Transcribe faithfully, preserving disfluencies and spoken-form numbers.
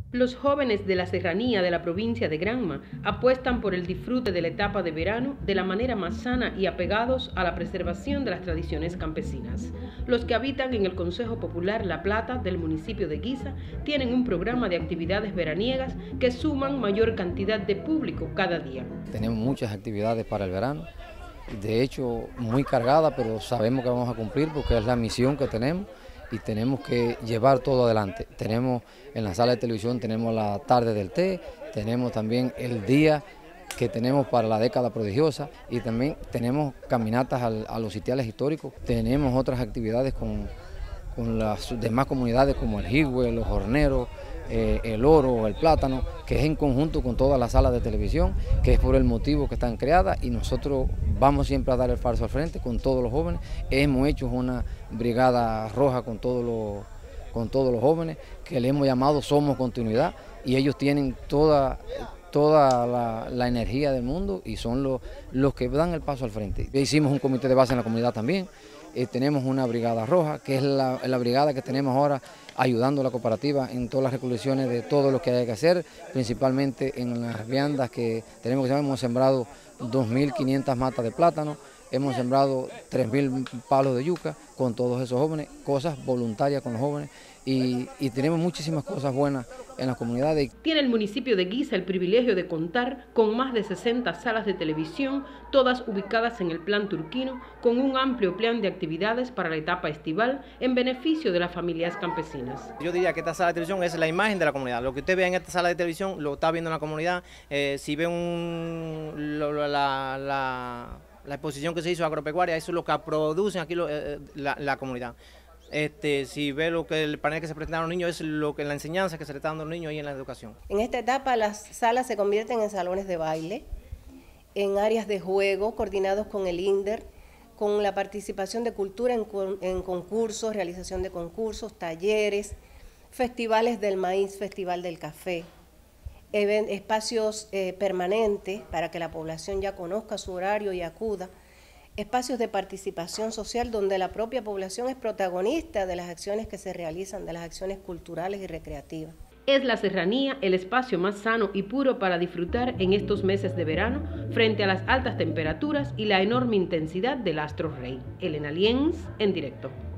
Los jóvenes de la serranía de la provincia de Granma apuestan por el disfrute de la etapa de verano de la manera más sana y apegados a la preservación de las tradiciones campesinas. Los que habitan en el Consejo Popular La Plata del municipio de Guisa tienen un programa de actividades veraniegas que suman mayor cantidad de público cada día. Tenemos muchas actividades para el verano, de hecho muy cargadas, pero sabemos que vamos a cumplir porque es la misión que tenemos. Y tenemos que llevar todo adelante. Tenemos en la sala de televisión, tenemos la tarde del té, tenemos también el día que tenemos para la década prodigiosa y también tenemos caminatas al, a los sitiales históricos. Tenemos otras actividades con, con las demás comunidades como el jigüe, los horneros, eh, el oro, el plátano, que es en conjunto con todas las salas de televisión, que es por el motivo que están creadas y nosotros vamos siempre a dar el paso al frente con todos los jóvenes. Hemos hecho una brigada roja con todos los, con todos los jóvenes, que le hemos llamado Somos Continuidad, y ellos tienen toda, toda la, la energía del mundo y son los, los que dan el paso al frente. Hicimos un comité de base en la comunidad también, eh, tenemos una brigada roja, que es la, la brigada que tenemos ahora ayudando a la cooperativa en todas las recolecciones de todo lo que hay que hacer, principalmente en las viandas que tenemos, que hemos sembrado dos mil quinientas matas de plátano, hemos sembrado tres mil palos de yuca con todos esos jóvenes, cosas voluntarias con los jóvenes y, y tenemos muchísimas cosas buenas en las comunidades. Tiene el municipio de Guisa el privilegio de contar con más de sesenta salas de televisión, todas ubicadas en el plan turquino, con un amplio plan de actividades para la etapa estival en beneficio de las familias campesinas. Yo diría que esta sala de televisión es la imagen de la comunidad. Lo que usted ve en esta sala de televisión lo está viendo en la comunidad. Eh, si ve un, lo, la, la, la exposición que se hizo agropecuaria, eso es lo que producen aquí lo, eh, la, la comunidad. Este, si ve lo que el panel que se presenta a los niños, es lo que la enseñanza que se le está dando a los niños ahí en la educación. En esta etapa las salas se convierten en salones de baile, en áreas de juego coordinados con el INDER, con la participación de cultura en, en concursos, realización de concursos, talleres, festivales del maíz, festival del café, espacios eh, permanentes para que la población ya conozca su horario y acuda, espacios de participación social donde la propia población es protagonista de las acciones que se realizan, de las acciones culturales y recreativas. Es la serranía el espacio más sano y puro para disfrutar en estos meses de verano frente a las altas temperaturas y la enorme intensidad del astro rey. Elena Lienz, en directo.